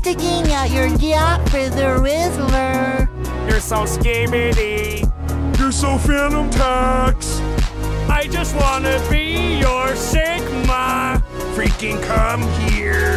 sticking out your yacht for the Rizzler. You're so skibbity. You're so Phantom Tax. I just wanna be your Sigma. Freaking come here.